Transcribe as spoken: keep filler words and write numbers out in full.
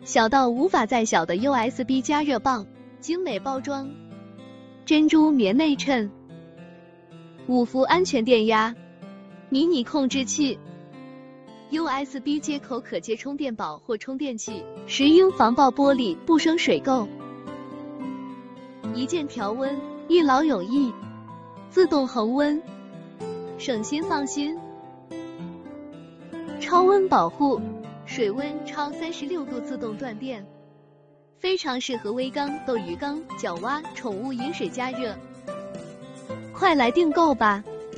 小到无法再小的 U S B 加热棒，精美包装，珍珠棉内衬，五伏安全电压，迷你控制器。U S B 接口可接充电宝或充电器，石英防爆玻璃，不生水垢。一键调温，一劳永逸，自动恒温，省心放心。超温保护，水温超三十六度自动断电，非常适合微缸、斗鱼缸、角蛙、宠物饮水加热。快来订购吧！